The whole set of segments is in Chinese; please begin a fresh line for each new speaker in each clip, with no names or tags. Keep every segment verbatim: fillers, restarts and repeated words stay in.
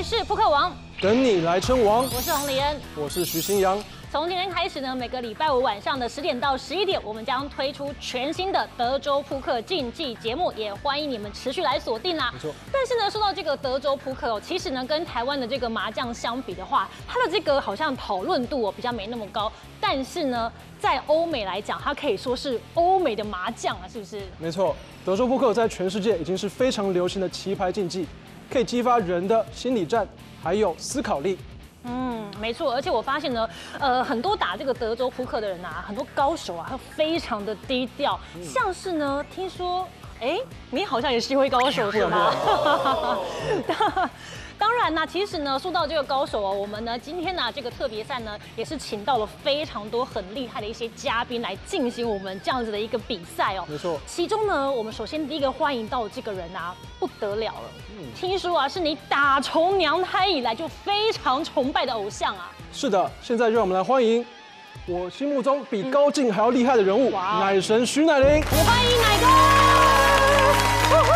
台式扑克王，
等你来称王。
我是洪礼恩，
我是徐新阳。
从今天开始呢，每个礼拜五晚上的十点到十一点，我们将推出全新的德州扑克竞技节目，也欢迎你们持续来锁定啦。
没错。
但是呢，说到这个德州扑克哦，其实呢，跟台湾的这个麻将相比的话，它的这个好像讨论度哦比较没那么高。但是呢，在欧美来讲，它可以说是欧美的麻将啊，是不是？
没错，德州扑克在全世界已经是非常流行的棋牌竞技，可以激发人的心理战，还有思考力。
嗯，没错，而且我发现呢，呃，很多打这个德州扑克的人啊，很多高手啊，他非常的低调，嗯、像是呢，听说，哎，你好像也是一位高手是吗？当然呢，其实呢，说到这个高手哦，我们呢今天呢这个特别赛呢，也是请到了非常多很厉害的一些嘉宾来进行我们这样子的一个比赛哦。
没错。
其中呢，我们首先第一个欢迎到这个人啊，不得了了。嗯、听说啊，是你打从娘胎以来就非常崇拜的偶像啊。
是的，现在让我们来欢迎我心目中比高进还要厉害的人物——嗯、奶神徐乃麟。
我欢迎奶哥。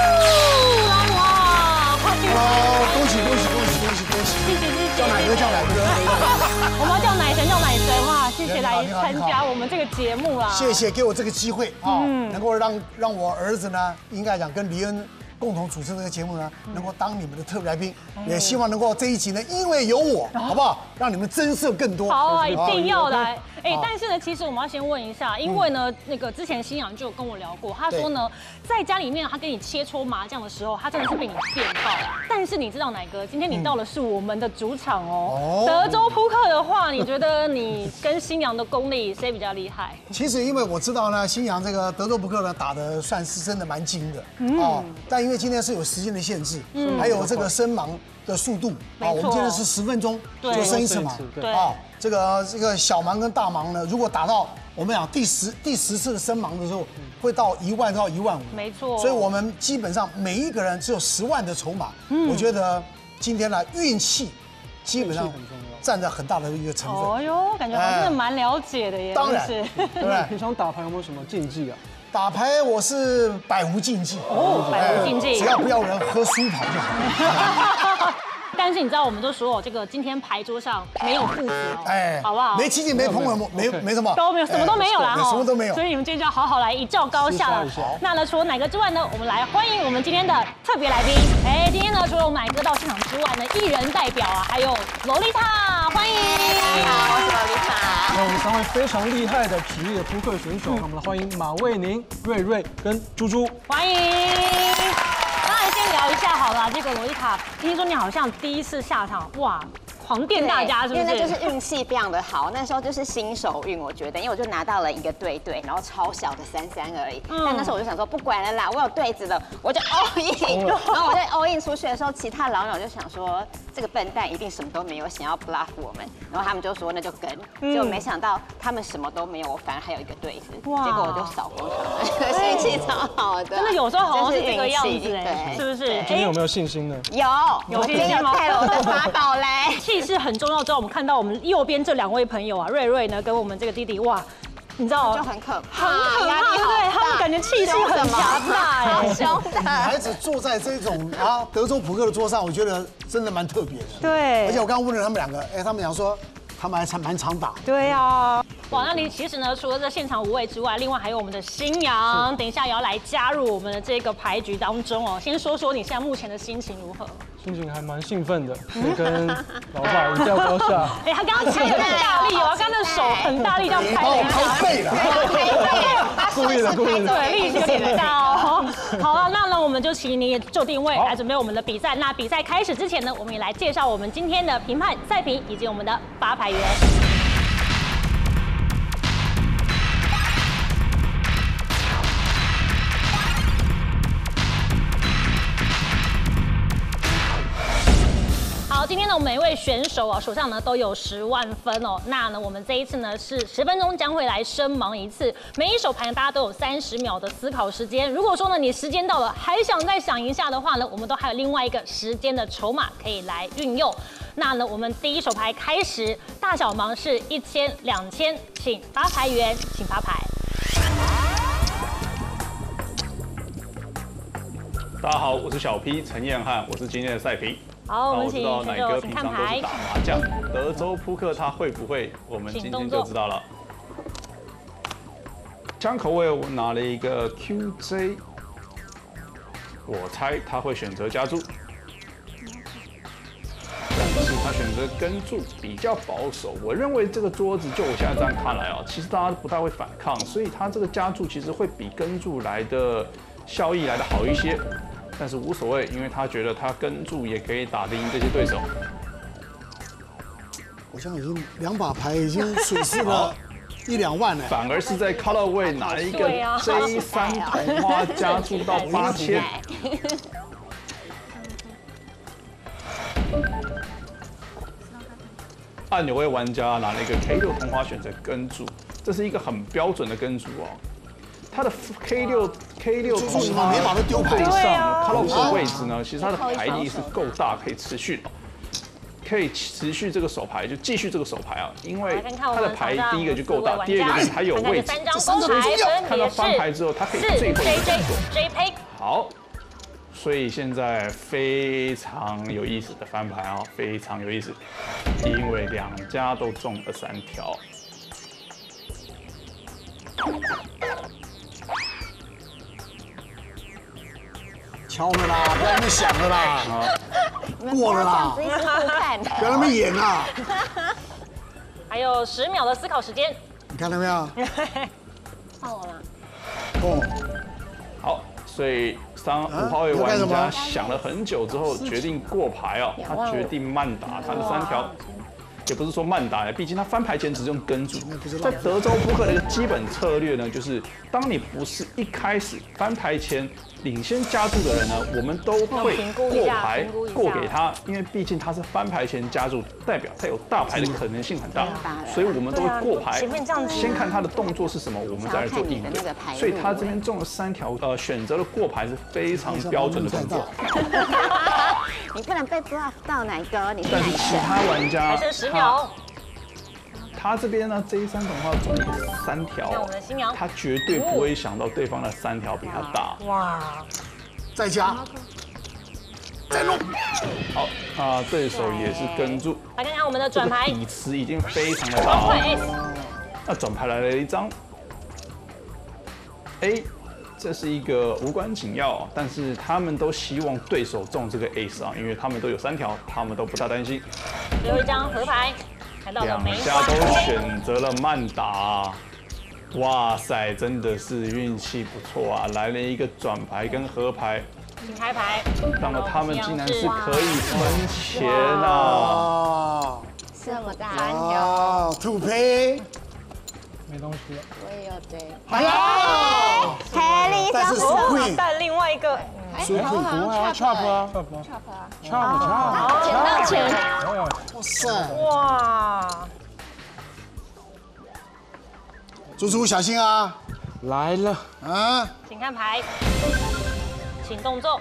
好，恭喜恭喜恭喜恭喜恭喜！
谢谢谢谢，
叫奶哥叫奶哥，
我们要叫奶神叫奶神哇！谢谢来参加我们这个节目啊！
谢谢给我这个机会啊，能够让让我儿子呢，应该讲跟黎恩共同主持这个节目呢，能够当你们的特别来宾，也希望能够这一集呢，因为有我，好不好？让你们增色更多。
好啊，一定要来。哎，但是呢，其实我们要先问一下，因为呢，那个之前新阳就有跟我聊过，他说呢，在家里面他跟你切磋麻将的时候，他真的是被你电到。但是你知道，奶哥，今天你到的是我们的主场哦。德州扑克的话，你觉得你跟新阳的功力谁比较厉害？
其实因为我知道呢，新阳这个德州扑克呢打的算是真的蛮精的哦，但因为今天是有时间的限制，还有这个声盲的速度啊，我们今天是十分钟就升一次盲，啊。这个这个小盲跟大盲呢，如果打到我们讲第十第十次的升盲的时候，会到一万到一万五，
没错。
所以我们基本上每一个人只有十万的筹码，嗯、我觉得今天呢运气基本上占着很大的一个成分。
哦哟，感觉我真的蛮了解的耶。
当然，
是。
对不对？
平常打牌有没有什么禁忌啊？
打牌我是百无禁忌
哦，百无禁忌，
只要不要人喝输跑就好。
但是你知道，我们都说哦，这个今天牌桌上没有父子哦，哎，好不好？
没亲戚，没朋友，没没什么，
都没有，什么都没有啦，
什么都没有。
所以你们今天就要好好来一较高下了。那呢，除了奶哥之外呢，我们来欢迎我们今天的特别来宾。哎，今天呢，除了我们奶哥到现场之外呢，艺人代表啊，还有洛丽塔，欢迎。
大家好，我是洛丽塔。
那我们三位非常厉害的职业扑克选手，那我们来欢迎马卫宁、瑞瑞跟猪猪，
欢迎。先聊一下好了，这个洛丽塔，听说你好像第一次下场，哇，狂电大家，是不是？
因为那就是运气非常的好，那时候就是新手运，我觉得，因为我就拿到了一个对对，然后超小的三三而已。嗯、但那时候我就想说，不管了啦，我有对子了，我就 all in。然后我在 all in 出去的时候，其他老鸟就想说，这个笨蛋一定什么都没有，想要 bluff 我们。然后他们就说那就跟，结果没想到他们什么都没有，我反而还有一个对子，结果我就扫光他们，运气超好的。
真的有时候好像是这个样子哎，是不是？
今天有没有信心呢？
有，
有信心
吗？带了我的法宝嘞。
气势很重要。之后我们看到我们右边这两位朋友啊，瑞瑞呢跟我们这个弟弟，哇，你知道
就很可怕，
很可怕，对不对？他们感觉气势很强大哎，
好凶的。
女孩子坐在这种啊德州扑克的桌上，我觉得真的蛮特别的。
对，
而且我刚刚问了他们两个，哎，他们讲说他们还常蛮常打。
对啊。哇，那你其实呢，除了这现场五位之外，另外还有我们的新阳，等一下也要来加入我们的这个牌局当中哦。先说说你现在目前的心情如何？
心情还蛮兴奋的，可以跟老爸一较高下。
哎，他刚刚拍的很大力哦，他刚刚的手很大力这样拍了一下，
拍背了，
故意的，故意的，
对，力气有点大哦。好啊，那呢我们就请你就定位来准备我们的比赛。那比赛开始之前呢，我们也来介绍我们今天的评判、赛评以及我们的发牌员。好，今天呢，我们每一位选手啊，手上呢都有十万分哦。那呢，我们这一次呢是十分钟将会来声盲一次，每一手牌呢大家都有三十秒的思考时间。如果说呢你时间到了还想再想一下的话呢，我们都还有另外一个时间的筹码可以来运用。那呢，我们第一手牌开始，大小盲是一千、两千，请发牌员，请发牌。
大家好，我是小 P 陈彦翰，我是今天的赛评。
好，我们
那我知道
请选手
奶哥平
请看牌
常都是打。麻将，德州扑克他会不会？我们今天就知道了。枪口位我拿了一个 Q J， 我猜他会选择加注，但是他选择跟注比较保守。我认为这个桌子就我现在这样看来啊，其实大家不太会反抗，所以他这个加注其实会比跟注来的效益来的好一些。但是无所谓，因为他觉得他跟注也可以打得赢这些对手。
我想已经两把牌已经损失了一两万了。
反而是在 Colorway 拿一个
对啊
J 三同花加注到八千。按钮位玩家拿了一个 K 六同花选择跟注，这是一个很标准的跟注哦。他的 K 六 K 六同花
每把都丢牌
对
对
上
啊
Colorway 的位置呢，其实他的牌力是够大，可以持续的。可以持续这个手牌，就继续这个手牌啊，因为
来看看我
他的牌
们场上
第一个就够大，
四位
第二个就是
玩家
还有位置，
看看这三张公牌分
看到
别
翻牌之后，他可以
是
最后一
J
个
J
动作。
J P。
好，所以现在非常有意思的翻牌啊，非常有意思，因为两家都中了三条。
敲了啦，不要那么想了啦，过了啦，
一直不看。
不要那么演啦。
还有十秒的思考时间。
你看到没有？
换我吗？
哦，
好，所以三五号位玩家想了很久之后，决定过牌哦，他决定慢打他的三条。也不是说慢打，毕竟他翻牌前只用跟注。在德州扑克的一个基本策略呢，就是当你不是一开始翻牌前领先加注的人呢，我们都会过牌过给他，因为毕竟他是翻牌前加注，代表他有大牌的可能性很大，所以我们都会过牌。先看他的动作是什么，我们再来做应对。所以他这边中了三条，呃，选择了过牌是非常标准的动作。
你不能被 bluff 到奶哥，你是奶
但是其
哥。
他玩家
还剩十秒。
他这边呢，J 三同花中了三条
看我们的新娘，
他绝对不会想到对方的三条比他大。
哇！
再加，再弄。
好，啊，对手也是跟住，
来看看我们的
这个
转牌，
底池已经非常的大
王牌
哦。
S。
那转牌来了一张 A， 这是一个无关紧要，但是他们都希望对手中这个 Ace 啊，因为他们都有三条，他们都不大担心。
最后一张河牌，看到了
两
梅花。
家都选择了慢打，哇塞，真的是运气不错啊！来了一个转牌跟河牌，
请开牌，
让了他们竟然是可以分钱啊！
这么大三条，
啊，土胚，
没东西了。
我也有对。
哎呀，
黑丽
但是是
哦，
Queen，
带另外一个，
水库不会啊，chop 啊，chop 啊
chop chop，
捡到钱，
哦，
哇塞，
哇！
猪猪小心啊，
来了，
啊，
请看牌，请动作。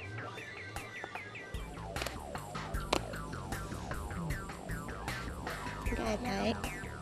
盖牌。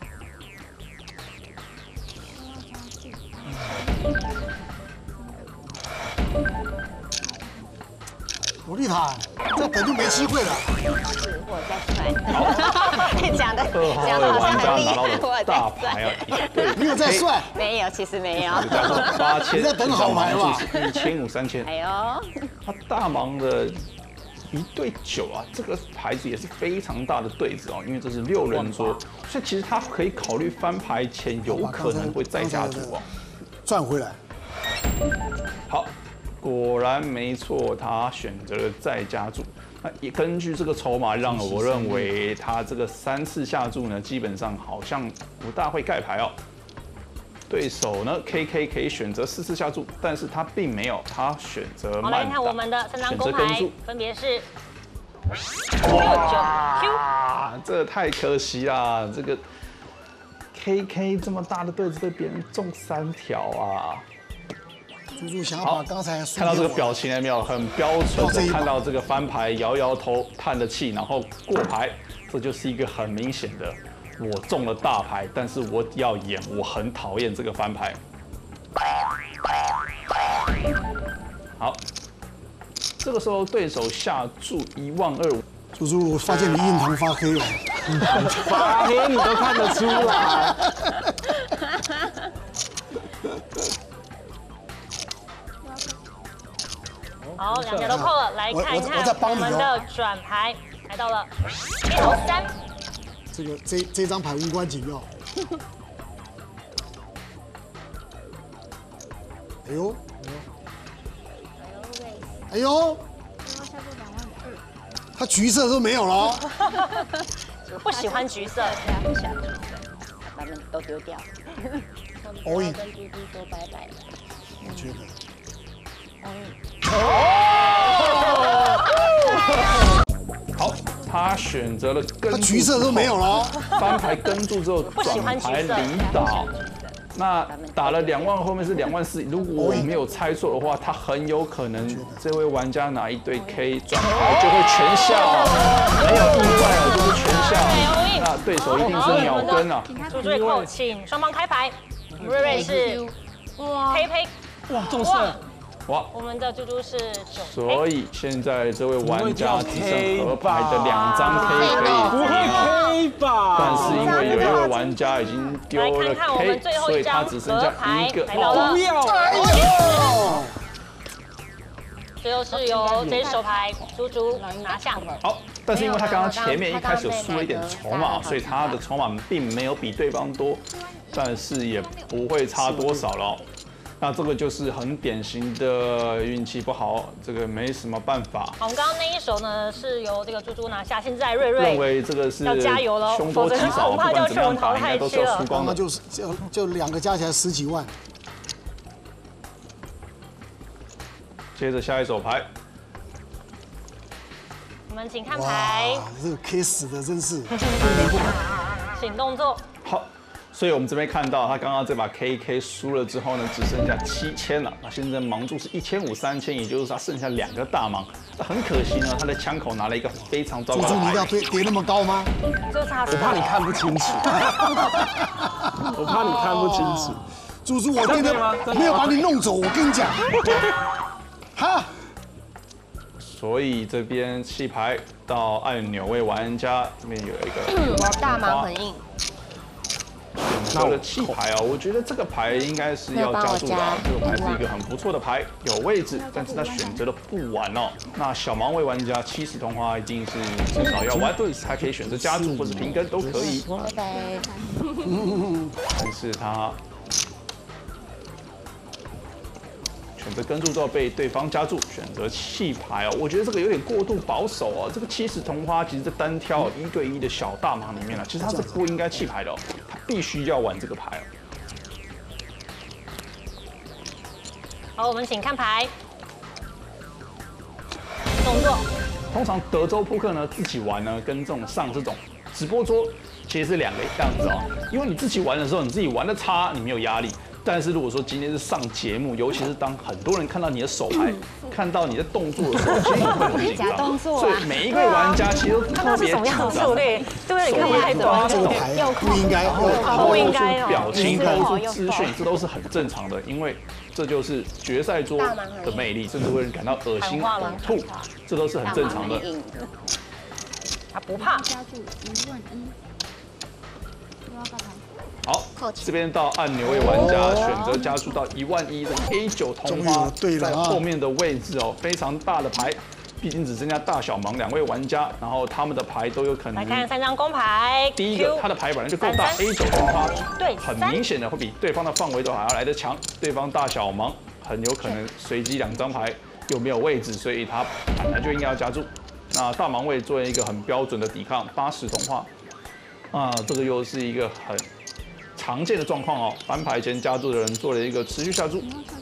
鼓励他，这等就没机会了。
我在算，讲的
二号
讲的好
位玩家
像很厉害，
拿到了
我
大
在
牌啊，一对
你有在算？
没有，其实没有。
加上八千，
你在等好牌吧
一千五三千。
哎呦，
他大忙的一对九啊，这个牌子也是非常大的对子哦，因为这是六人桌，所以其实他可以考虑翻牌前有可能会再加注哦。
赚回来，
好，果然没错，他选择了再加注。那也根据这个筹码，让我认为他这个三次下注呢，基本上好像不大会盖牌哦。对手呢 ，K K 可以选择四次下注，但是他并没有，他选择
好，来
慢打，
看我们的三张
选
公牌
择跟注。，
分别是六九 Q。
啊，这太可惜啦！这个 K K 这么大的对子被别人中三条啊！
猪猪想要把刚才
看到这个表情了没有？很标准的
到这一把
看到这个翻牌，摇摇头，叹了气，然后过牌，这就是一个很明显的，我中了大牌，但是我要演，我很讨厌这个翻牌。好，这个时候对手下注一万二，
叔叔，我发现你印堂发黑了。
发黑你都看得出来。
好，两条都扣了，来看一看我们的转牌，来到了一头三。
这个这这张牌无关紧要。哎呦，哎呦，他橘色都没有了。
不喜欢橘色，
不喜欢橘色，把它们都丢掉。
all in。
跟嘟嘟说拜拜。
我觉得。
好，他选择了跟
他橘色都没有了，
翻牌跟住之后转牌离倒。那打了两万，后面是两万四。如果我没有猜错的话，他很有可能这位玩家拿一对 K 转牌就会全笑，没有意外哦，就是全笑。那对手一定是秒跟啊。
猪最后请双方开牌，瑞瑞是黑胚，
哇，中色。
哇，
我们的猪猪是九，
所以现在这位玩家只剩合牌的两张 K 可以
不会 K 吧？
但是因为有一位玩家已经丢了 K， 所以他只剩下一个。
不要！
最后是由这手牌猪猪拿下。
好，但是因为他刚刚前面一开始有输了一点筹码，所以他的筹码并没有比对方多，但是也不会差多少了。那这个就是很典型的运气不好，这个没什么办法。
好，我们刚刚那一手呢是由这个猪猪拿下，现在瑞瑞
认为这个是
要加油了，
凶多吉少，不管怎么样打应该都是要输光的。
就是就就两个加起来十几万。
接着下一手牌，
我们请看牌。
这个 K 死的真是。
请动作。
好。所以我们这边看到，他刚刚这把 K K 输了之后呢，只剩下七千了。那现在盲注是一千五、三千，也就是他剩下两个大盲。那很可惜呢，他的枪口拿了一个非常糟糕的牌。
猪猪，你要叠叠那么高吗？
就差
我怕你看不清楚。我怕你看不清楚。
猪猪，我今天没有把你弄走，我跟你讲。哈。
所以这边弃牌到按钮位玩家这边有一个
大盲很硬。
选择了弃牌啊，我觉得这个牌应该是要加注的。这个牌是一个很不错的牌，有位置，但是他选择了不玩哦。那小盲位玩家七十同花一定是至少要玩，才可以选择加注或是平跟都可以。
拜拜。
但是他选择跟注之后被对方加注，选择弃牌哦。我觉得这个有点过度保守哦。这个七十同花其实在单挑一对一的小大盲里面呢，其实他是不应该弃牌的哦，他必须要玩这个牌哦。
好，我们请看牌。动作。
通常德州扑克呢，自己玩呢，跟这种上这种直播桌其实是两个样子哦。因为你自己玩的时候，你自己玩的差，你没有压力。但是如果说今天是上节目，尤其是当很多人看到你的手牌、看到你的动作的时候，其实你会很紧张。所以每一个玩家其实都特别紧张。
策略，对，你看太多，
这个牌不应该，
不应该哦。
表情、透出资讯，这都是很正常的，因为这就是决赛桌的魅力，甚至会感到恶心、呕吐，这都是很正常的。
他不怕。
加注一万一，又要盖牌。
好，这边到按钮位玩家选择加注到一万一的 A 九同花，在后面的位置哦，非常大的牌，毕竟只剩下大小盲两位玩家，然后他们的牌都有可能。
来看三张公牌，
第一个他的牌本来就够大 ，A 九同花，
对，
很明显的会比对方的范围都还要来得强，对方大小盲很有可能随机两张牌又没有位置，所以他本来就应该要加注。那大盲位作为一个很标准的抵抗，八十同花，啊，这个又是一个很常见的状况哦。翻牌前加注的人做了一个持续下注，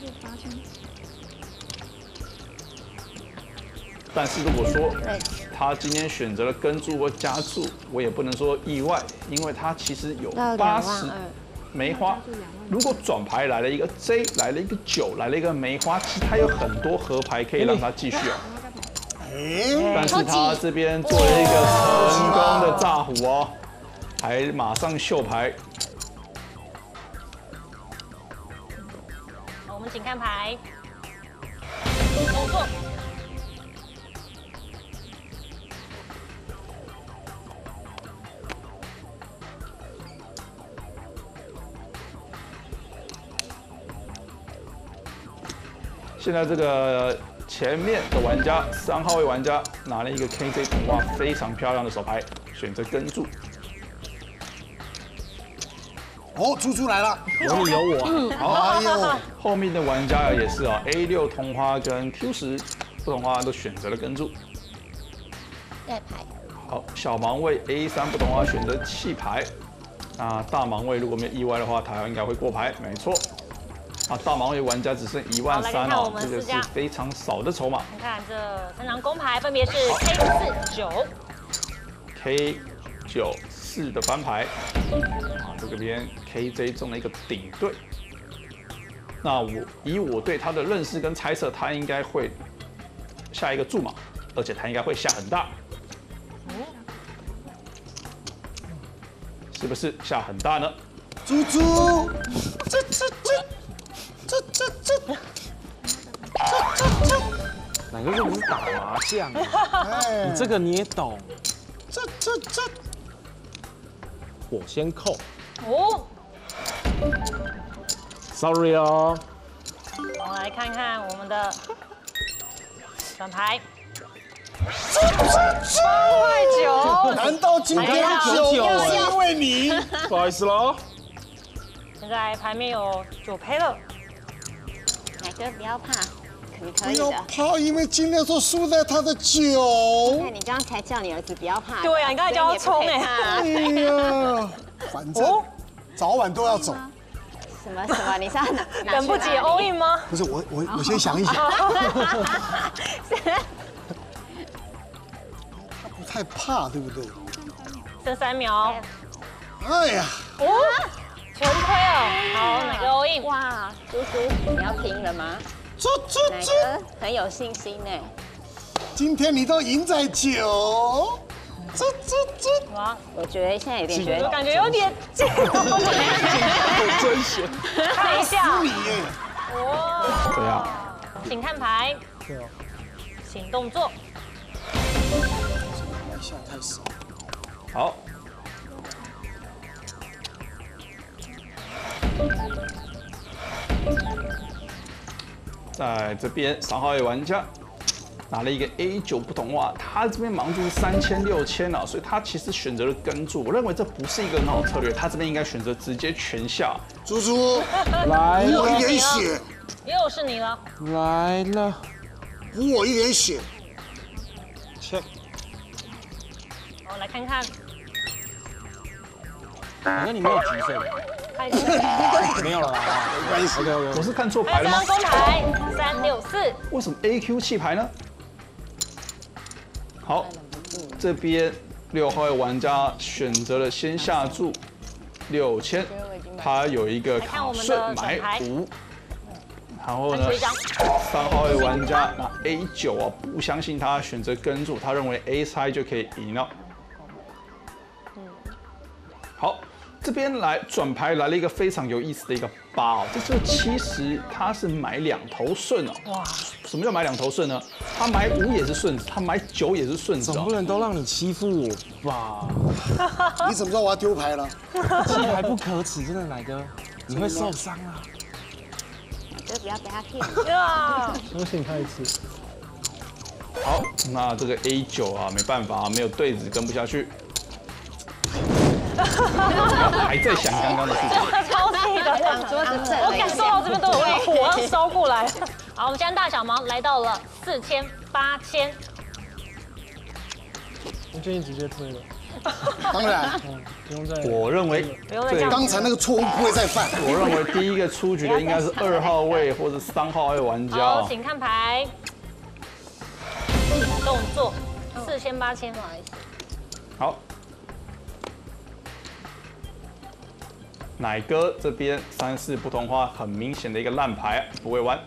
但是如果说他今天选择了跟注或加注，我也不能说意外，因为他其实有八十梅花。如果转牌来了一个 J， 来了一个九，来了一个梅花，其实他有很多合牌可以让他继续哦。但是他这边做了一个成功的炸胡哦，还马上秀牌。
我们请看牌，动作。
现在这个前面的玩家三号位玩家拿了一个 K J 童话非常漂亮的手牌，选择跟注。
哦，猪猪来了，
有你有我。
好，
哎呦，
后面的玩家也是啊 ，A 六同花跟 Q 十不同花都选择了跟注。
盖牌。
好，小盲位 A 三不同花选择弃牌。那大盲位如果没有意外的话，他应该会过牌，没错。啊，大盲位玩家只剩一万三哦，这个是非常少的筹码。
你看这三张公牌分别是 K 四九、
K 九四的翻牌，啊，这个边 K J 中了一个顶对。那我以我对他的认识跟猜测，他应该会下一个注码，而且他应该会下很大。是不是下很大呢？
猪猪，这这这这这这这这，
哪个又不是打麻将？
哎
你这个你也懂。
这这这，
我先扣。
哦，
Sorry 哦。
我们来看看我们的转牌。八块九，
难道今天的酒是因为你？
不好意思喽。
现在牌面有九胚了。
奶哥不要怕，你可
不要
以的。
怕，因为今天说输在他的酒。
那你刚才叫你儿子不要怕。
对啊你刚才叫他冲哎
哎呀，反正早晚都要走。
什么什么？你是要拿拿
等不及 all in 吗？
不是我我我先想一想。不太怕，对不对？
剩三秒。
哎呀，
哦，全亏了。好，哪个 all in？
哇，叔叔，你要拼了吗？
这这
奶
这，
哥很有信心呢。
今天你都赢在酒，这这这，
哇，
我觉得现在有点觉得，
我感觉有点紧。
真险。
看一下。
你耶，
哇，
怎样？
请看牌，
对哦。
请动作。
一下太少。
好。在这边三号位玩家拿了一个 A 九不同话，他这边盲注是三千六千啊，所以他其实选择了跟注。我认为这不是一个很好的策略，他这边应该选择直接全下。
猪猪，
来
补我一
了，
点血，
又是你了。
来了。
补我一点血。
切。
我来看看。
反正你没有橘色的。
开始。
没有了啦。
没关系。
OK OK。
我是看错牌了吗
还有三张？公牌，三六四。
为什么 A Q 弃牌呢？好，这边六号位玩家选择了先下注六千，他有一个卡顺买五，然后呢，三号位玩家拿 A 九啊，不相信他，选择跟注，他认为 A 猜就可以赢了。好。这边来转牌来了一个非常有意思的一个八哦，这就其实他是买两头顺哦。哇，什么叫买两头顺呢？他买五也是顺子，他买九也是顺子哦。
总不能都让你欺负我吧？
你怎么知道我要丢牌了？
弃牌不可耻，真的奶哥，你会受伤啊。
就不要被他骗。
呀，
相信他一次。
好，那这个 A 九啊，没办法，没有对子跟不下去。还在想刚刚的事情，
超气的，
桌子震了
我感受到这边都有火要烧过来。好，我们现在大小盲来到了四千、八千。
我建议直接推了。
当然，
嗯，不用再。
我认为
不用再这样
刚才那个错误不会再犯。
我认为第一个出局的应该是二号位或者三号位玩家
好，
哦。
请看牌，请动作，四千、八千，不好意思。
好。奶哥这边三四不同花，很明显的一个烂牌，不会玩。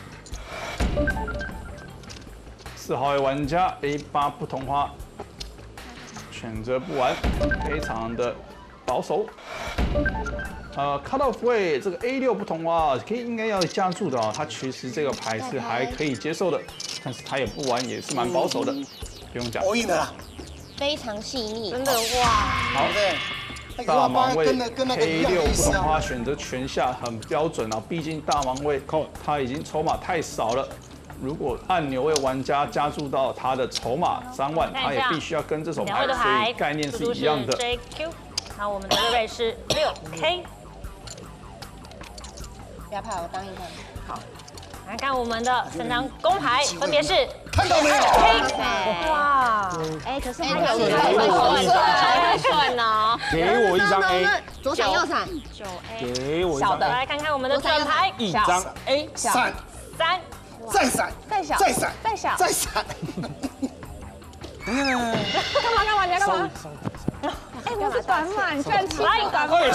四号位玩家 A 八不同花，选择不玩，非常的保守。呃 ，cut off 位这个 A 六不同花，可以应该要加注的哦，他其实这个牌是还可以接受的，但是他也不玩，也是蛮保守的，不用讲。
我赢了啦。
非常细腻，
真的哇！
好， 大盲位
跟那跟那个一样的
黑六不
意思啊
同花选择全下很标准啊，毕竟大盲位他已经筹码太少了。如果按钮位玩家加注到他的筹码三万，他也必须要跟这手牌，所以概念是一样的。
J Q， 那我们的瑞瑞是六 K。
不要怕，我当一个。好，
来看我们的三张公牌，分别是
看到没有？
哇，
哎，可是他有很顺，很顺哦。
给我一张 A，
左闪右闪，
九 A。
给我一张 A，
来看看我们的转牌，
一张 A，
闪，
三，
再闪，
再小，
再闪，
再小，
再闪。
干嘛干嘛？你要干嘛？哎，我是短码，你居然欺负短码。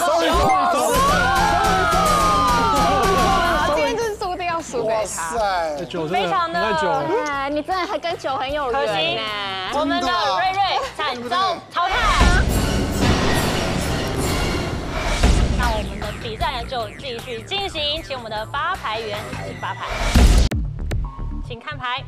今天就是注定要输给他。
塞，
九
非常的
哎，你真的还跟酒很有
可惜
缘呢。
我们的瑞瑞惨遭淘汰。那我们的比赛呢就继续进行，请我们的发牌员请发牌，请看牌，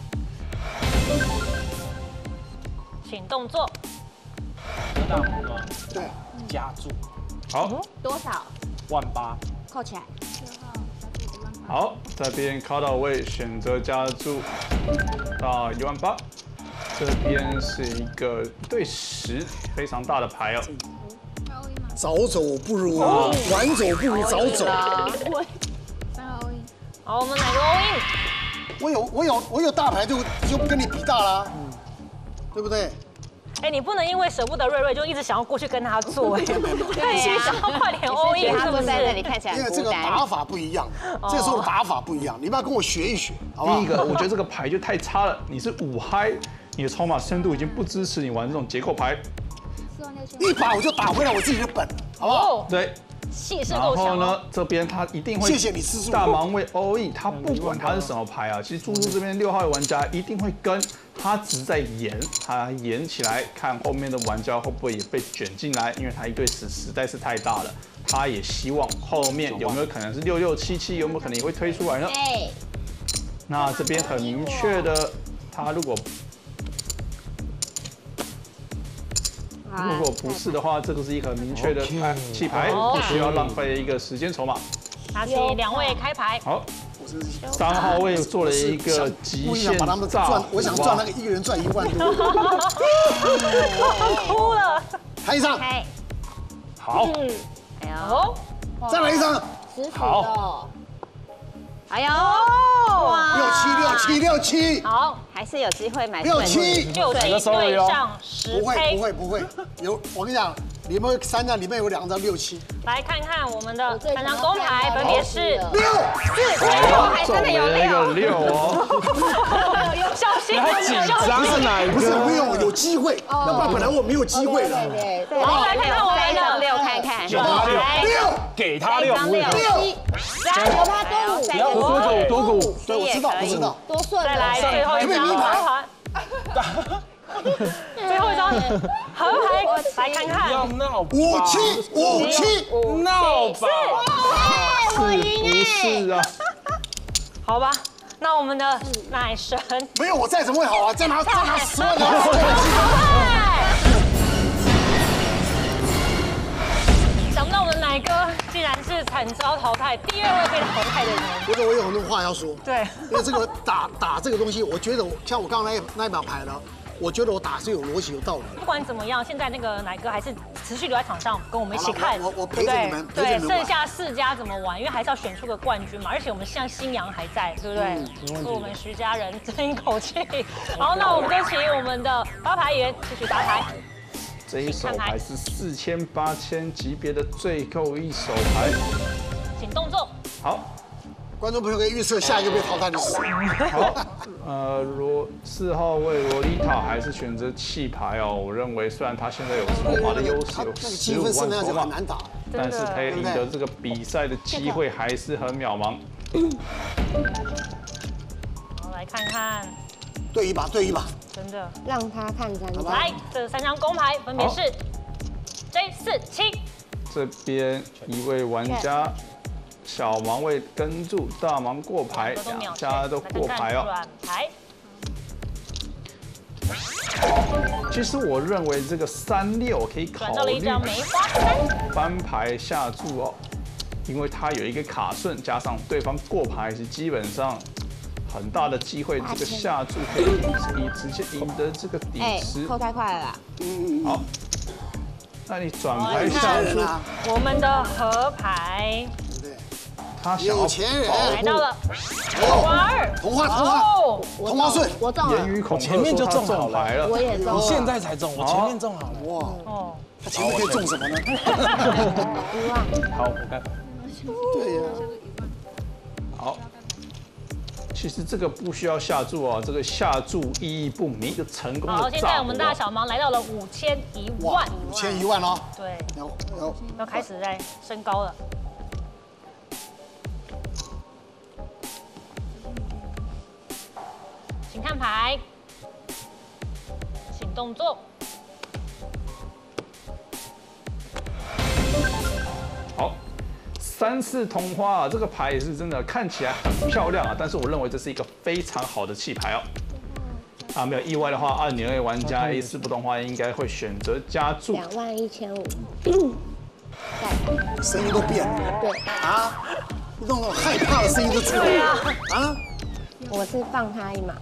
请动作。
大拇呢？
对，
加注
好，
多少？
万八，
扣起来。
好，这边靠到位选择加注到一万八，这边是一个对十非常大的牌哦。
早走不如晚走，不如早走。
好，我们哪个 all in？
我有我有我有大牌就就跟你比大啦，对不对？
哎，你不能因为舍不得瑞瑞就一直想要过去跟他做，哎，对，其实想要快点 all in，是不是？
在那里看起来
因为这个打法不一样，这时候打法不一样，你们要跟我学一学，好不好？
第一个，我觉得这个牌就太差了，你是五嗨，你的筹码深度已经不支持你玩这种结构牌。
一把我就打回来我自己的本，好不好？
对。
气势
然
够强。
后呢，这边他一定会
谢谢你吃素
大盲位 all in，他不管他是什么牌啊，其实猪猪这边六号位玩家一定会跟，他只是在演，他演起来看后面的玩家会不会也被卷进来，因为他一对十实在是太大了，他也希望后面有没有可能是六六七七，有没有可能也会推出来呢？那这边很明确的，他如果如果不是的话，这个是一个很明确的弃牌，不需要浪费一个时间筹码。
拿起两位开牌。
好，三号位做了一个极限
把他们
炸
赚，我想赚那个一个人赚一万多。
哭了。
开一张，
好，
哎呦，
再来一张，
好，
哎呦，
哇，
六七六七六七，
好，
还是有机会买
六七，
六七对上十
不会
K，
不会不会，有我跟你讲，里面有三张，里面有两张六七，
来看看我们的三张公牌，分别是
六
四七
还真的有
一个六哦，
小心，
紧张是哪一
不是
个？
没有有机会，要不然本来我没有机会的。
对对，
好，来看看我们
再
的
六看看，
给他六，
六
给他六，不会
六
六，
三，有他多五，
不要多个五多个五，
对，我知道我知道。
多顺
再来最后一张合牌，最后一张合牌，来看看
要闹吧
五七五七，
闹吧，
我赢
不是啊？
好吧，那我们的奶神
没有我再怎么会好啊？再拿再拿十万拿十万。
想不到我们奶哥竟然是惨遭淘汰，第二位被淘汰的人。
不是，我有很多话要说。
对，
因为这个打打这个东西，我觉得我像我刚刚那那一把牌呢，我觉得我打是有逻辑有道理。
不管怎么样，现在那个奶哥还是持续留在场上跟我们一起看，
我我陪着你们，陪着
对，
你们玩。
剩下四家怎么玩？因为还是要选出个冠军嘛，而且我们现在新阳还在，对不对？为我们徐家人争一口气。好，那我们就请我们的发牌员继续发牌。
这一手牌是四千八千级别的最后一手牌，
请动作。
好。
观众朋友可以预测下一个被淘汰的是谁？
好，呃，罗四号位罗丽塔还是选择弃牌哦。我认为虽然他现在有筹码的优势，有十五万筹码，
难打，
但是他赢得这个比赛的机会还是很渺茫。
好，来看看，
对一把，对一把，
真的
让他看三张。
来，这三张公牌分别是 J 四七，
这边一位玩家。小盲位跟住，大盲过牌，两家都过牌哦。
软牌，
其实我认为这个三六可以考
转到了一
虑
张梅花三，
翻牌下注哦，因为它有一个卡顺，加上对方过牌是基本上很大的机会，这个下注可以以直接赢得这个底
哎，
池。
扣太快了啦。
好，那你转牌下注，
我们的河牌
他想要
有钱人
来到了花二，
同花同花
哦，
同花顺，
我中了，
言语恐吓
前面就中好
中牌了。
我也中了。
你现在才中，我前面中好了。
哇，
哦，
他前面可以中什么呢？
一万。
好，我看。
对呀，
好，其实这个不需要下注啊，这个下注意义不明，就成功的
好，现在我们大
小
小盲来到了五千一
哇
万，，
五千一万哦，
对，
有有，
要开始在升高了。请看牌，请动作。
好。三四同花啊，这个牌也是真的看起来很漂亮啊，但是我认为这是一个非常好的弃牌哦。啊，没有意外的话，二零二玩家 A 四不同花应该会选择加注。
两万一千五。
声音都变了，
对，
啊，那种害怕的声音都出来了，啊，
我是放他一马。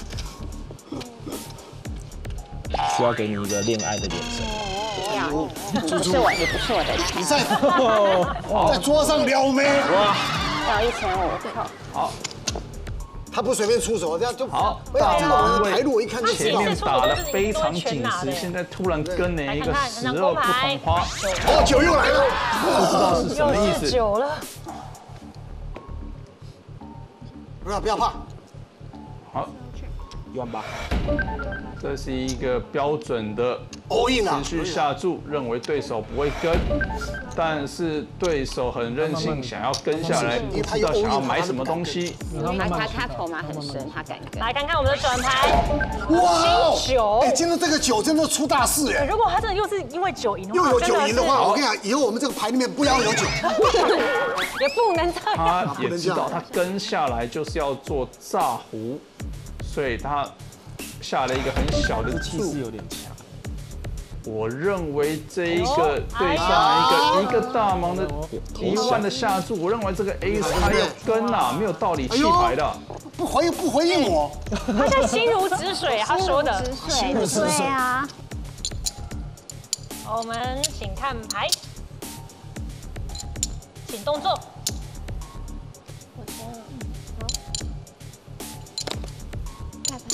需要给你一个恋爱的眼神。
不要，不是我，也不是我的菜
你。在在桌上撩妹，
要一千五扣。
好，
他不随便出手，这样就
好，
不要这
大王
种台路，我一看就知道。
前面打得非常紧实，现在突然跟了一个十二不同花，
哦，酒又来了，
不知道是什么意思。
九了，
不要不要怕，
好，
一万八。
这是一个标准的
all in 啊，
持续下注，认为对手不会跟，但是对手很任性，想要跟下来，不知道想要买什么东西。
他他他筹码很深，他敢跟。
来看看我们的转牌，
哇，
九
哎，今天这个酒真的出大事哎，
如果他真的又是因为酒赢的话，
又有酒赢的话，
真
我跟你讲，以后我们这个牌里面不要有酒，
是也不能这样。
他也知道他跟下来就是要做炸胡，所以他下了一个很小的
气
注
势。有点强。
我认为这一个对上一个一个大盲的一万的下注，我认为这个 A 他要跟啊，没有道理弃牌的。
不回不回应我，
他现在心如止水，他说的。
心如止水
啊。
我们请看牌，请动作。
我先好。盖牌。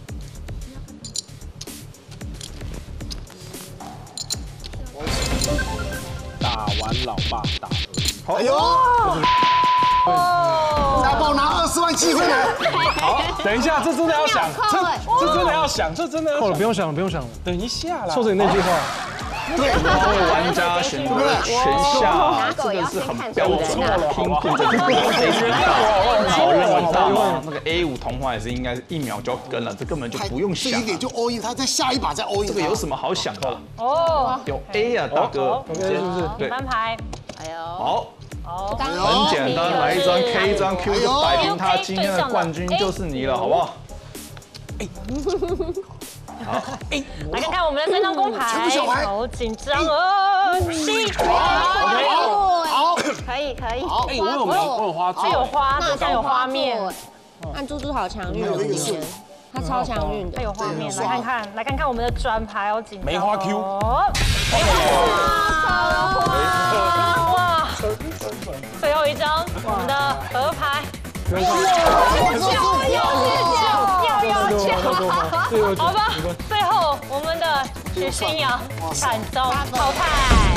打完老爸打儿子。
哎呦，再帮我拿二十万寄回来，
好，等一下，这真的要想，这这真的要想，这真的要
扣了，
想。
不用想了，不用想了，
等一下啦。
凑着你那句话。
对，八位玩家选择了全下，这个是很标准的拼库的这个 A 四大。我认为大王那个 A 五同花也是应该是一秒就要跟了，这根本就不用想
这一。点就 all in，他再下一把再 all in，
这个有什么好想的？
哦，
有 A 啊，大哥。
OK 是不是？
对，
翻牌，
哎呦，
好，
好，
很简单，来一张 K 一张 Q 就摆平他今天的冠军就是你了，好不好？
来看看我们的三张公牌，好紧张哦，七，
好，好，
可以可以。
好
哎，我有没有我有花
还有花，好像有画面，
按猪猪好强运哦，
有一个
今天他超强运的
还。有画面，来看看，来看看我们的转牌，好紧张。
梅花 Q
哦，梅花，哇，最后一张，我们的河牌，要要要，好吧，最后我们的许新阳惨遭淘汰。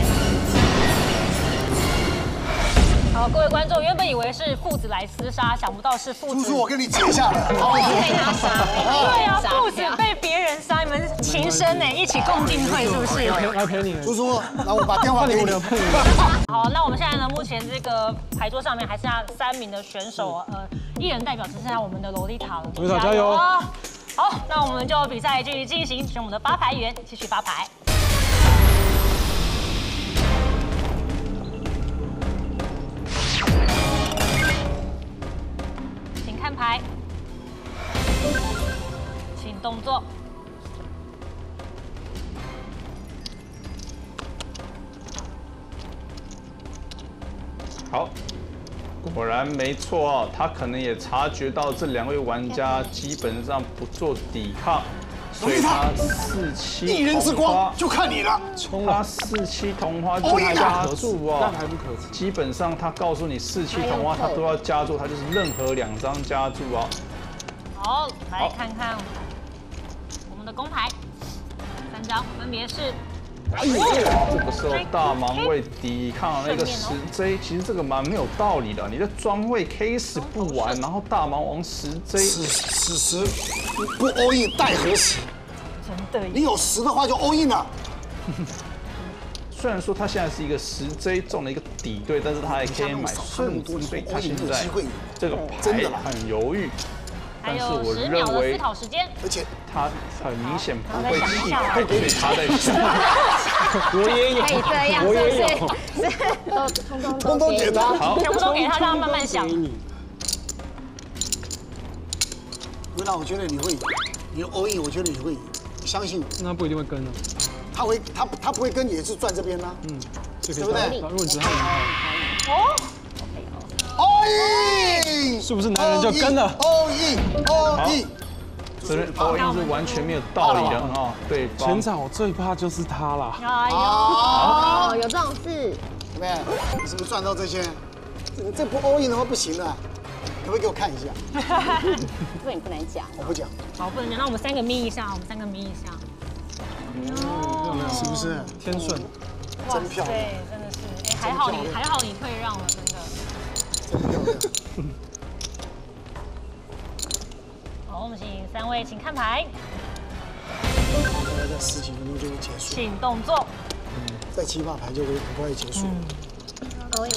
好，各位观众，原本以为是父子来厮杀，想不到是父子。
猪猪，我跟你解一下了，好，
被他杀。
对啊，父子被别人杀，你们情深呢，一起共进退是不是？
来陪你。
猪猪，来我把电话给你。
好，那我们现在呢，目前这个牌桌上面还剩下三名的选手，呃，一人代表只剩下我们的洛丽塔了。
洛丽塔加油
啊！好，那我们就比赛继续进行，选我们的发牌员继续发牌。请看牌，请动作。
好，果然没错哦，他可能也察觉到这两位玩家基本上不做抵抗，所以他四七
一人之光就看你了。
他四七同花就加注哦，
那还不可耻。
基本上他告诉你四七同花他都要加注，他就是任何两张加注哦。
好，来看看我们的公牌，三张分别是。
哎呦，这个时候大盲位抵抗那个十 J， 其实这个蛮没有道理的。你的庄位 K 十不完，然后大盲王十 J，
此此时不 all in 待何时？
真的，
你有十的话就 all in 了。
虽然说他现在是一个十 J 中了一个底对，但是他还可以买顺子，所以他现在这个牌很犹豫。
还有十秒的思考时间，
而且
他很明显不会气牌，所以他在想。
我也有，
可以这样，
我也有，
都通通
通通给他，
好，
全部都给他，让他慢慢想。
维拉，我觉得你会赢，你 all in， 我觉得你会赢，相信我。
那不一定会跟的。
他会，他他不会跟，也是赚这边啦。
嗯，对
不对？
如果你只看
哦。
all in，
是不是男人就跟了
？all in，all in。
这边 all in 是完全没有道理的啊！对方
全场我最怕就是他啦。
哎呦，
哦，有这种事，
怎么样？你是不是赚到这些？这这不 all in 的话不行了，可不可以给我看一下？
这个你不能讲，
我不讲。
好，不能讲，那我们三个眯一下，我们三个眯一下。
哦，是不是
天顺？
真漂亮，
对，真的是，哎，还好你还好你退让了，真的。
真漂亮。
好，我们请三位请看牌，
大概在十几分钟就会结束，
请动作。
再七八牌就会很快结束。
可以，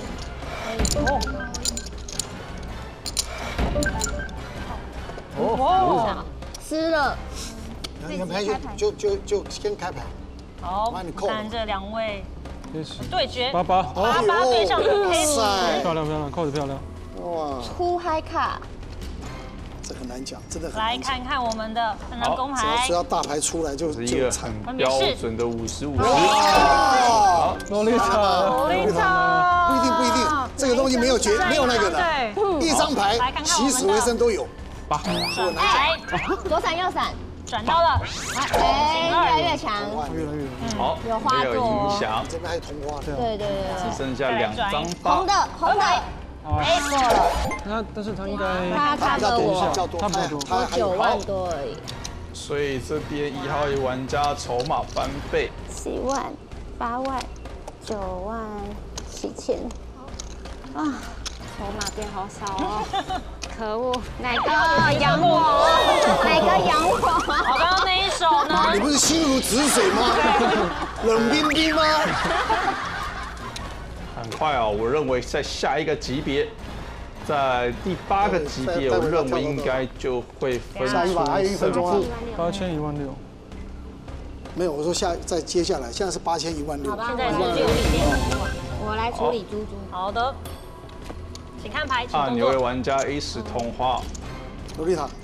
哦，哦，
湿了，
你看牌就就就就先开牌。
好，
把你扣了
看这两位
天使
对决，
八八，
八八对上黑十，
漂亮漂亮，扣的漂亮。
哇，
出嗨卡，
这很难讲，真的很
来
难讲。
看看我们的三张公
只要
牌
只，要大牌出来就
是一个
就惨。
很标准的五十五十。
好，
洛丽塔，
洛丽塔，
不一定不一定，这个东西没有绝没有那个的，
对，
一张牌
来看看我们的
起死回生都有。
转牌，
左闪右闪，
转到了，
哎，越来越强，
越来越
好，
有花
没有
朵
影响，
这边还有同花，
对对对
只剩下两张
对，
八
红。的红的，哎过了，
那但是他应该
他看了
比较多，比
我
较多，
差不多
他还有
九万多而已，
所以这边一号位玩家筹码翻倍，
七万、八万、九万、七千，啊，筹码变好少哦。可恶，哪个养我？哪个养我？
好，刚刚那一手呢？
你不是心如止水吗？冷冰冰吗？
很快哦，我认为在下一个级别，在第八个级别，我认为应该就会分出
下一把还有一分钟啊
胜负。
八千一万六。
没有，我说下再接下来，现在是八千一万六。
现在是六一点，
我来处理猪猪。
好的，请看牌，请
啊，牛位
动作。
玩家 A 十通花，
洛丽塔，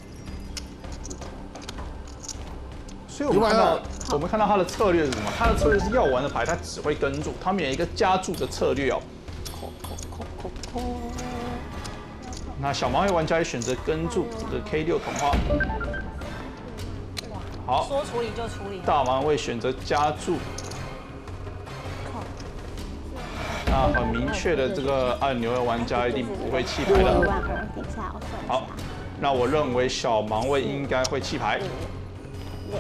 所以我们看到，我们看到他的策略是什么？他的策略是要玩的牌，他只会跟注，他们有一个加注的策略哦。那小盲位玩家也选择跟注这个 K 六同花。好，
说处理就处理。
大盲位选择加注。那很明确的，这个按钮的玩家一定不会弃牌的。
一万二，等一下我算一下。
好，那我认为小盲位应该会弃牌。
六。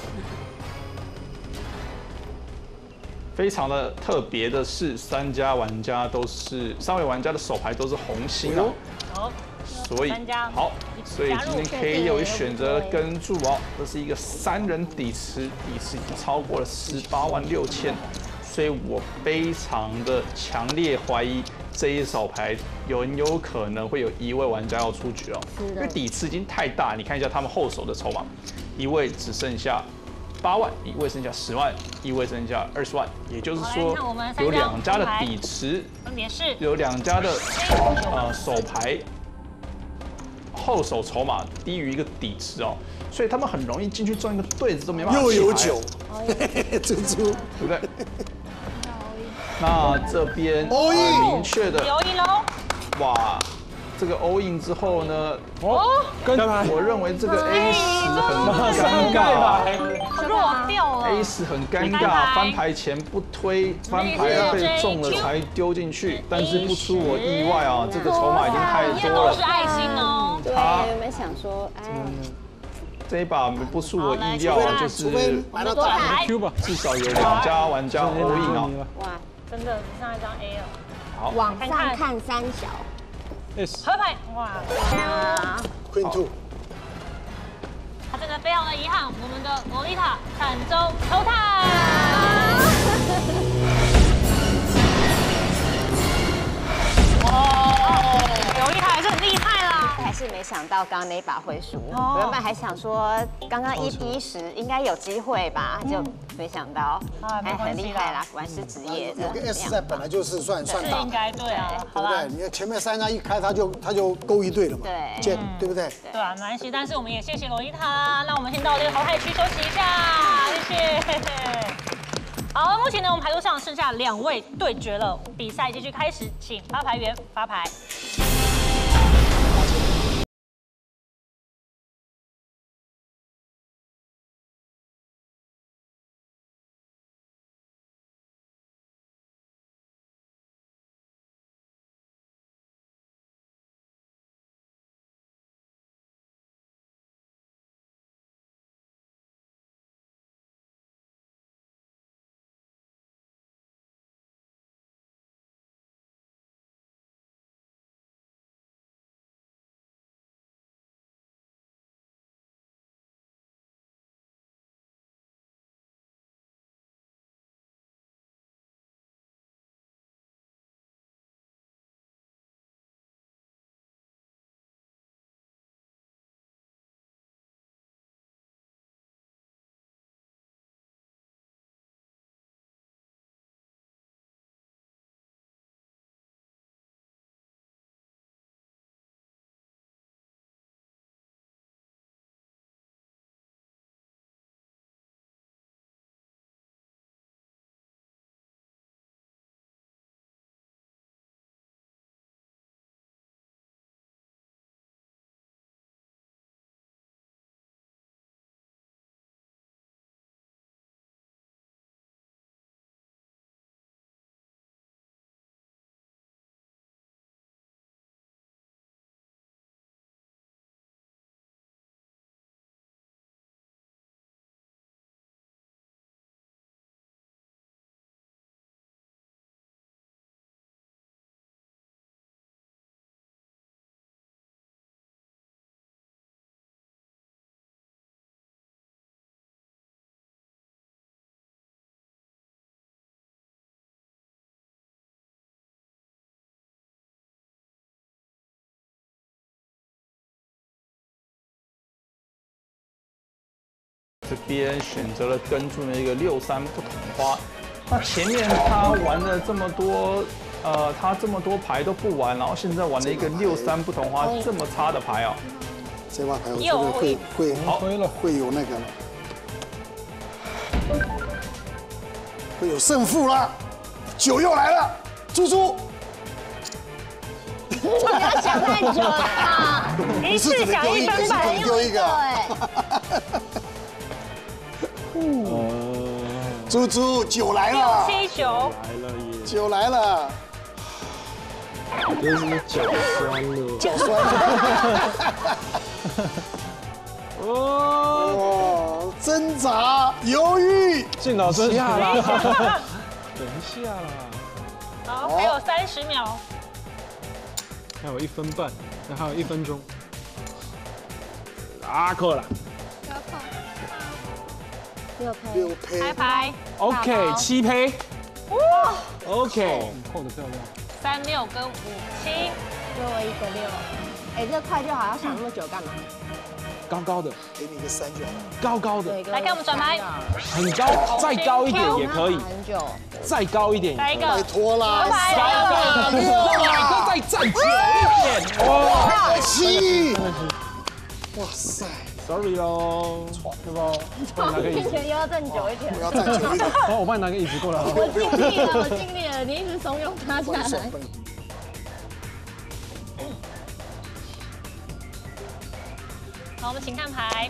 非常的特别的是，三家玩家都是三位玩家的手牌都是红心啊，
好，
所以
三家
好，所以今天 K 六也选择了跟注哦，这是一个三人底池，底池已经超过了十八万六千，所以我非常的强烈怀疑这一手牌有很有可能会有一位玩家要出局哦，因为底池已经太大，你看一下他们后手的筹码，一位只剩下八万，一位剩下十万，一位剩下二十万，也就是说有两家的底池，
分别是
有两家的呃手牌后手筹码低于一个底池哦，所以他们很容易进去赚一个对子都没办法。
又有酒，猪猪，
对不对？ 那这边
all in
明确的
有一喽。
哇，这个 all in 之后呢，
哦，跟
我认为这个 A 十很
马上
尴
盖
尬
牌，
弱掉了。
，A 十很尴尬，翻牌前不推，翻牌要被中了才丢进去，但是不出我意外啊，这个筹码已经太多了
都是。爱心哦。
对，原本想说，哎，
这一把不出我意料啊，就是
买到大牌
Q 吧，
至少有两家玩家 all in 啊。
哇，
真的只剩一张 A 了。
好，
往上看三小，
S
合牌，哇！
，Queen Two，
真的非常的遗憾，我们的洛丽塔惨中淘汰。哦，洛丽塔还是很厉害啦。
还是没想到刚刚那一把会输。我原本还想说，刚刚一比十应该有机会吧，就没想到，哎，很厉害啦，果然是职业的。
有个 S 在本来就是算算大
是应，该对啊，好啦
对不对？，你看前面三张一开，他就他就勾一对了嘛，
对
剑，对不对？
对啊，没关系，但是我们也谢谢洛丽塔啦。那我们先到这个淘汰区休息一下，谢谢。好，目前呢，我们牌桌上剩下两位对决了，比赛继续开始，请发牌员发牌。
这边选择了跟住那个六三不同花，那前面他玩了这么多，呃，他这么多牌都不玩，然后现在玩了一个六三不同花这么差的牌哦。
这把牌我觉得会会
推了，
会有那个了，会有胜负了，酒又来了，猪猪。
不要想太久了啊！
一次想一分半，
丢一个。猪猪，酒来了，
七九
来了耶，
酒来了，
真是脚酸了，
脚酸了。哦，挣扎，犹豫，
进老师下啦，等一下啦，
好，还有三十秒，
还有一分半，那还有一分钟，啊，扣了。
六胚，
六胚
开牌
OK， 七胚。哇 OK，扣的漂亮。
三六跟五七，
给我一个六。哎，这快就好，要想那么久干嘛？
高高的，
给你一个三就好了。
高高的，
来看我们转牌，
很高，再高一点也可以，
很久。
再高一点。
来一
拜
个
托啦，
牌
三啊六
让奶哥再站久一点。哇，
七，哇塞，
，sorry 喽，要不要帮你拿个椅子？
又要站久一点。
我要站久一点。
好，我帮你拿个椅子过来。
我尽力了，我尽力了，你一直怂恿他下来。
好，我们请看牌。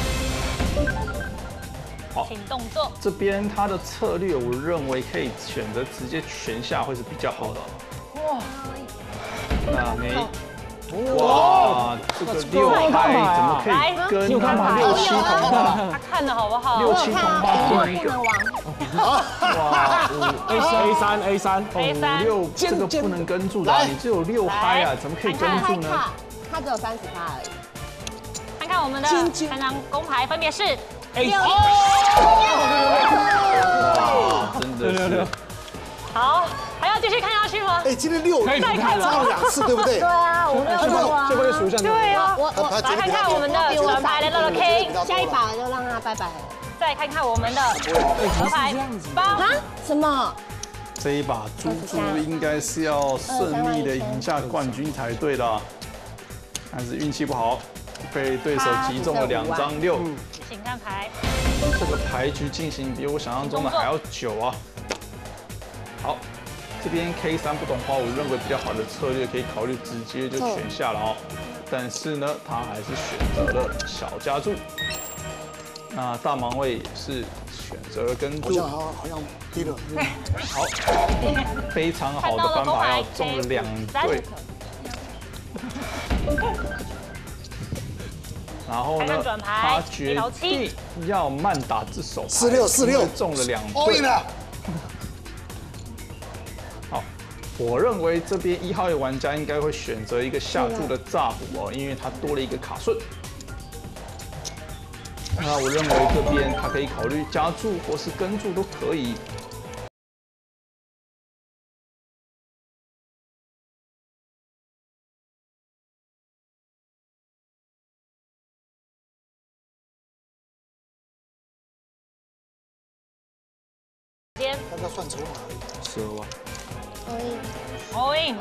好，
请动作。
这边他的策略，我认为可以选择直接全下会是比较好的。哇，那没。哇，这个六拍怎么可以跟六七同八？
他看的好不好？
六七同八第一个。哇，五
A 三 A 三
A 三
五六这个不能跟住的，你只有六拍啊，怎么可以跟住呢？
他只有三十趴而已。
看看我们的三张公牌分别是
A
哇，真的是。
好，还要继续看下去吗？
哎，今天六
可以
再看
差了两次，对不对？
对啊，我没有错啊。
这边数一下。
对啊，
我我
来看看我们的转牌来到了 K，
下一把就让他拜拜了。
再看看我们的河牌八
啊？什么？
这一把猪猪应该是要顺利的赢下冠军才对的，但是运气不好，被对手击中了两张六。
请看牌。
这个牌局进行比我想象中的还要久啊。好，这边 K 三不懂花，我认为比较好的策略可以考虑直接就全下了哦。但是呢，他还是选择了小加注。那大盲位也是选择了跟注。
好像好像低了。
好，非常好的翻牌，要中了两对。然后呢，他决定要慢打这手牌，
四六四六
中了两
对了。
好，我认为这边一号位玩家应该会选择一个下注的炸补哦，因为他多了一个卡顺。那我认为这边他可以考虑加注或是跟注都可以。
他在算筹码。
十二万。
all in。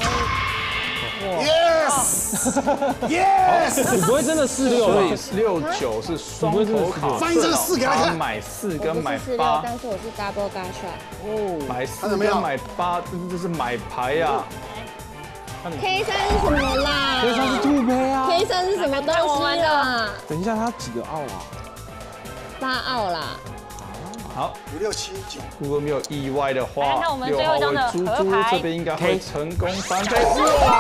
Yes Yes。
你不会真的四六吧？
所以六九是双头卡，
翻一张四给他看。
买四跟买
四六，
八，
但是我是 double g a shot。
哦，买四跟买八，这是买牌呀。
K 三是什么啦
K 三是兔杯啊。
K 三是什么东西啦？
等一下，他几个奥啊？
八奥啦。
好，
五六七九。
如果没有意外的话，
看看我们最后一张的
猪猪这边应该会成功翻倍。
哇！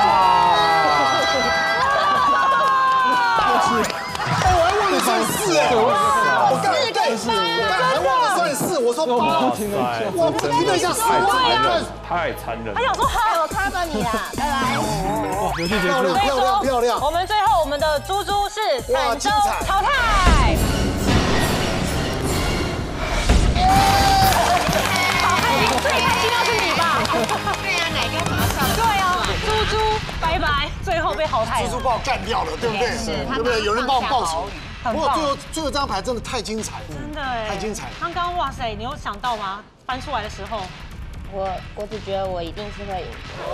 哎，我还忘了算四哎，我刚刚对，我刚还忘了算四，我说八，我提了一下四万，
太残忍。
他想说好，
我 cover 你啦，拜拜。
哇，游戏结束。
漂亮漂亮漂亮。
我们最后我们的猪猪是惨遭淘汰。最开心的是你吧？
对啊，哪个好笑？
对啊，猪猪拜拜，最后被淘汰了。
猪猪把我干掉了，对不对？对不对？有人帮我报仇。不过最后最后这张牌真的太精彩了，
真的哎，
太精彩了。
刚刚哇塞，你有想到吗？翻出来的时候，
我我只觉得我一定是会赢。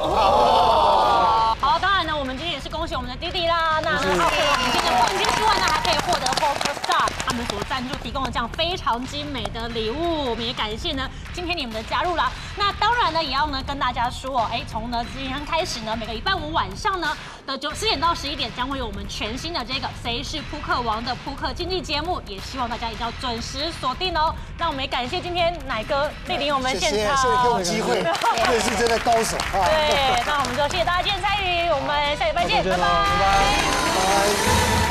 好，当然呢，我们今天也是恭喜我们的弟弟啦。那呢，他除了我们今天的冠军之外呢，还可以获得 Poker Star 他们所赞助提供的这样非常精美的礼物。我们也感谢呢今天你们的加入啦。那当然呢，也要呢跟大家说哦，哎，从呢今天开始呢，每个礼拜五晚上呢的九十点到十一点，将会有我们全新的这个谁是扑克王的扑克竞技节目，也希望大家一定要准时锁定哦。那我们也感谢今天奶哥莅临我们现场，
谢谢给我机会，认识这位高手啊。
对，那我们就谢谢大家今天参与，我们下礼拜见，拜拜。
拜拜。